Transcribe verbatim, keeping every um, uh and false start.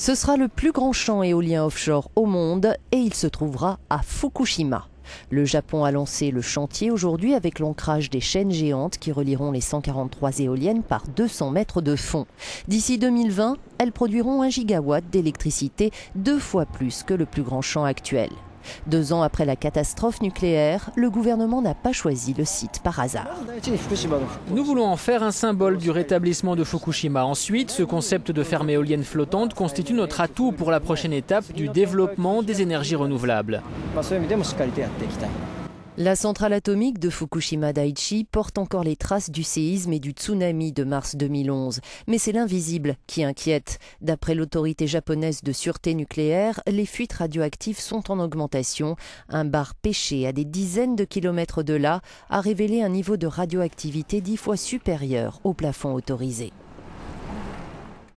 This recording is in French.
Ce sera le plus grand champ éolien offshore au monde et il se trouvera à Fukushima. Le Japon a lancé le chantier aujourd'hui avec l'ancrage des chaînes géantes qui relieront les cent quarante-trois éoliennes par deux cents mètres de fond. D'ici deux mille vingt, elles produiront un gigawatt d'électricité, deux fois plus que le plus grand champ actuel. Deux ans après la catastrophe nucléaire, le gouvernement n'a pas choisi le site par hasard. Nous voulons en faire un symbole du rétablissement de Fukushima. Ensuite, ce concept de ferme éolienne flottante constitue notre atout pour la prochaine étape du développement des énergies renouvelables. La centrale atomique de Fukushima Daiichi porte encore les traces du séisme et du tsunami de mars deux mille onze. Mais c'est l'invisible qui inquiète. D'après l'autorité japonaise de sûreté nucléaire, les fuites radioactives sont en augmentation. Un bar pêché à des dizaines de kilomètres de là a révélé un niveau de radioactivité dix fois supérieur au plafond autorisé.